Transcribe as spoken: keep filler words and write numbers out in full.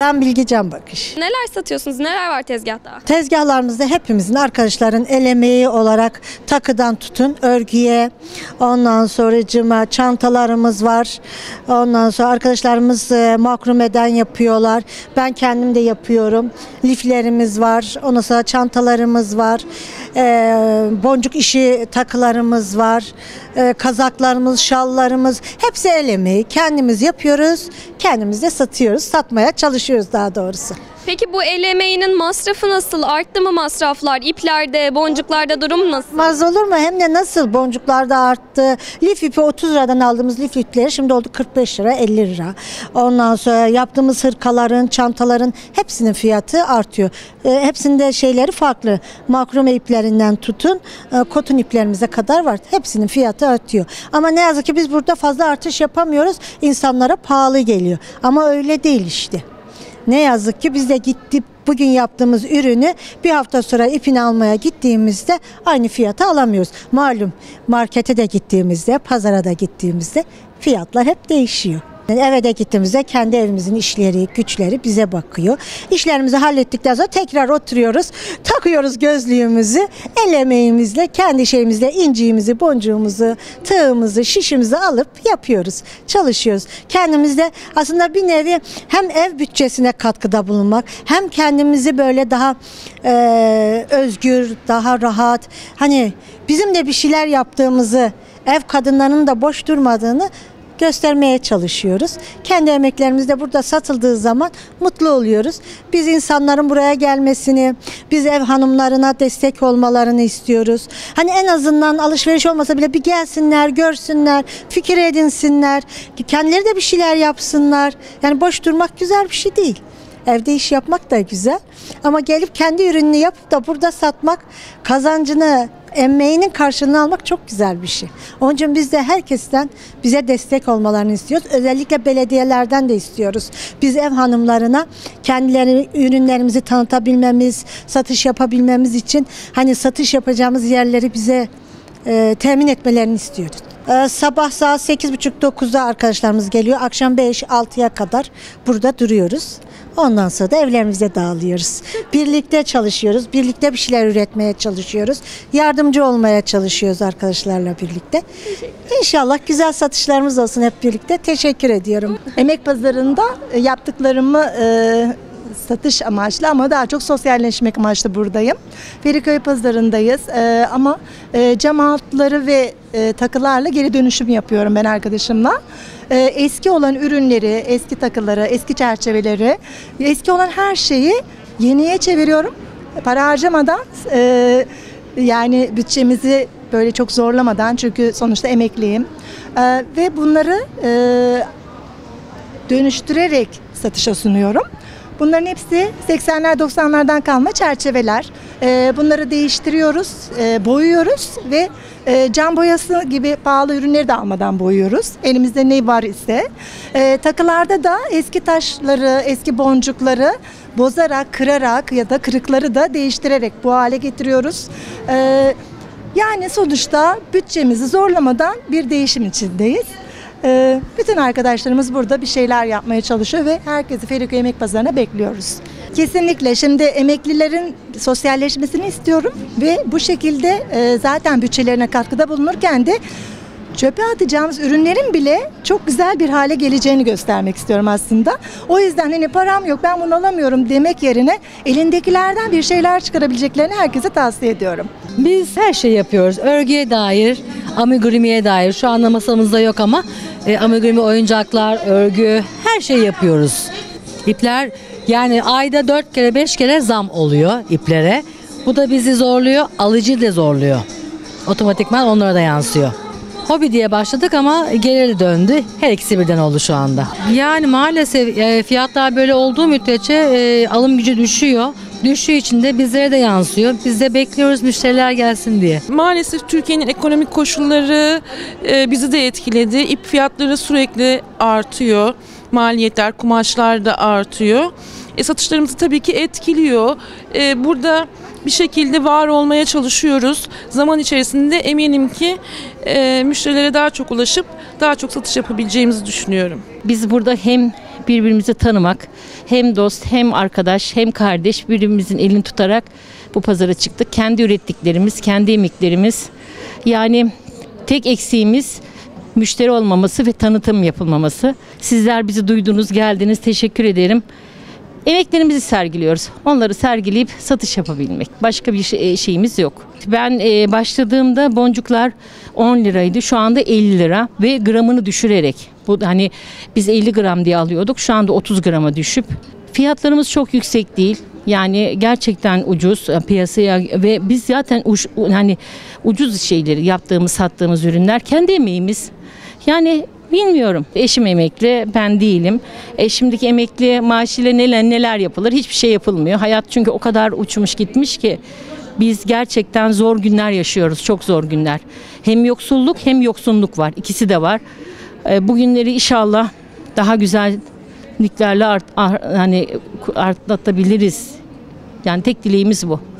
Ben Bilgi Can Bakış. Neler satıyorsunuz? Neler var tezgahta? Tezgahlarımızda hepimizin, arkadaşların el emeği olarak takıdan tutun örgüye, ondan sonra cıma çantalarımız var. Ondan sonra arkadaşlarımız e, makrumeden yapıyorlar. Ben kendim de yapıyorum. Liflerimiz var. Ondan sonra çantalarımız var. E, boncuk işi takılarımız var. E, kazaklarımız, şallarımız hepsi el emeği. Kendimiz yapıyoruz. Kendimiz de satıyoruz. Satmaya çalışıyoruz daha doğrusu. Peki bu el emeğinin masrafı nasıl? Arttı mı masraflar? İplerde, boncuklarda durum nasıl? Az olur mu? Hem de nasıl, boncuklar da arttı. Lif ipi otuz liradan aldığımız lif ipleri şimdi oldu kırk beş lira, elli lira. Ondan sonra yaptığımız hırkaların, çantaların hepsinin fiyatı artıyor. E, hepsinde şeyleri farklı. Makrome iplerinden tutun, e, kotun iplerimize kadar var. Hepsinin fiyatı artıyor. Ama ne yazık ki biz burada fazla artış yapamıyoruz. İnsanlara pahalı geliyor. Ama öyle değil işte. Ne yazık ki biz de gittik, bugün yaptığımız ürünü bir hafta sonra ipini almaya gittiğimizde aynı fiyata alamıyoruz. Malum markete de gittiğimizde, pazara da gittiğimizde fiyatlar hep değişiyor. Yani eve de gittiğimizde kendi evimizin işleri, güçleri bize bakıyor. İşlerimizi hallettikten sonra tekrar oturuyoruz, takıyoruz gözlüğümüzü, el emeğimizle, kendi şeyimizle inciğimizi, boncuğumuzu, tığımızı, şişimizi alıp yapıyoruz, çalışıyoruz. Kendimizde aslında bir nevi hem ev bütçesine katkıda bulunmak, hem kendimizi böyle daha e, özgür, daha rahat, hani bizim de bir şeyler yaptığımızı, ev kadınlarının da boş durmadığını göstermeye çalışıyoruz. Kendi emeklerimiz de burada satıldığı zaman mutlu oluyoruz. Biz insanların buraya gelmesini, biz ev hanımlarına destek olmalarını istiyoruz. Hani en azından alışveriş olmasa bile bir gelsinler, görsünler, fikir edinsinler, kendileri de bir şeyler yapsınlar. Yani boş durmak güzel bir şey değil. Evde iş yapmak da güzel. Ama gelip kendi ürününü yapıp da burada satmak, kazancını, emeğinin karşılığını almak çok güzel bir şey. Onun için biz de herkesten bize destek olmalarını istiyoruz. Özellikle belediyelerden de istiyoruz. Biz ev hanımlarına kendileri ürünlerimizi tanıtabilmemiz, satış yapabilmemiz için hani satış yapacağımız yerleri bize e, temin etmelerini istiyoruz. Ee, sabah saat sekiz buçuk dokuzda arkadaşlarımız geliyor. Akşam beş altıya kadar burada duruyoruz. Ondan sonra da evlerimize dağılıyoruz. Birlikte çalışıyoruz. Birlikte bir şeyler üretmeye çalışıyoruz. Yardımcı olmaya çalışıyoruz arkadaşlarla birlikte. İnşallah güzel satışlarımız olsun hep birlikte. Teşekkür ediyorum. Emek pazarında yaptıklarımı e, satış amaçlı ama daha çok sosyalleşmek amaçlı buradayım. Feriköy pazarındayız e, ama e, cam altları ve e, takılarla geri dönüşüm yapıyorum ben arkadaşımla. E, eski olan ürünleri, eski takıları, eski çerçeveleri, eski olan her şeyi yeniye çeviriyorum. Para harcamadan, e, yani bütçemizi böyle çok zorlamadan, çünkü sonuçta emekliyim. E, ve bunları e, dönüştürerek satışa sunuyorum. Bunların hepsi seksenler doksanlardan kalma çerçeveler. Bunları değiştiriyoruz, boyuyoruz ve cam boyası gibi pahalı ürünleri de almadan boyuyoruz. Elimizde ne var ise. Takılarda da eski taşları, eski boncukları bozarak, kırarak ya da kırıkları da değiştirerek bu hale getiriyoruz. Yani sonuçta bütçemizi zorlamadan bir değişim içindeyiz. Bütün arkadaşlarımız burada bir şeyler yapmaya çalışıyor ve herkesi Feriköy Emek Pazarı'na bekliyoruz. Kesinlikle şimdi emeklilerin sosyalleşmesini istiyorum ve bu şekilde zaten bütçelerine katkıda bulunurken de çöpe atacağımız ürünlerin bile çok güzel bir hale geleceğini göstermek istiyorum aslında. O yüzden hani param yok, ben bunu alamıyorum demek yerine elindekilerden bir şeyler çıkarabileceklerini herkese tavsiye ediyorum. Biz her şeyi yapıyoruz. Örgüye dair, amigurimiye dair. Şu anda masamızda yok ama e, amigurumi oyuncaklar, örgü, her şeyi yapıyoruz. İpler, yani ayda dört kere beş kere zam oluyor iplere. Bu da bizi zorluyor, alıcıyı da zorluyor. Otomatikman onlara da yansıyor. Hobi diye başladık ama geri döndü. Her ikisi birden oldu şu anda. Yani maalesef e, fiyatlar böyle olduğu müddetçe e, alım gücü düşüyor. Düştüğü için de bizlere de yansıyor. Biz de bekliyoruz müşteriler gelsin diye. Maalesef Türkiye'nin ekonomik koşulları e, bizi de etkiledi. İp fiyatları sürekli artıyor. Maliyetler, kumaşlar da artıyor. E, satışlarımızı tabii ki etkiliyor. E, burada bir şekilde var olmaya çalışıyoruz. Zaman içerisinde eminim ki e, müşterilere daha çok ulaşıp daha çok satış yapabileceğimizi düşünüyorum. Biz burada hem birbirimizi tanımak, hem dost hem arkadaş hem kardeş birbirimizin elini tutarak bu pazara çıktık. Kendi ürettiklerimiz, kendi emeklerimiz. Yani tek eksiğimiz müşteri olmaması ve tanıtım yapılmaması. Sizler bizi duydunuz, geldiniz. Teşekkür ederim. Emeklerimizi sergiliyoruz. Onları sergileyip satış yapabilmek. Başka bir şey- şeyimiz yok. Ben e, başladığımda boncuklar on liraydı. Şu anda elli lira ve gramını düşürerek. Bu hani biz elli gram diye alıyorduk. Şu anda otuz grama düşüp. Fiyatlarımız çok yüksek değil. Yani gerçekten ucuz piyasaya ve biz zaten uç, hani ucuz şeyleri yaptığımız, sattığımız ürünler kendi emeğimiz. Yani bilmiyorum. Eşim emekli, ben değilim. E şimdiki emekli maaşıyla neler neler yapılır? Hiçbir şey yapılmıyor. Hayat çünkü o kadar uçmuş gitmiş ki biz gerçekten zor günler yaşıyoruz. Çok zor günler. Hem yoksulluk hem yoksunluk var. İkisi de var. E, bu günleri inşallah daha güzelliklerle art, ar, hani atlatabiliriz. Yani tek dileğimiz bu.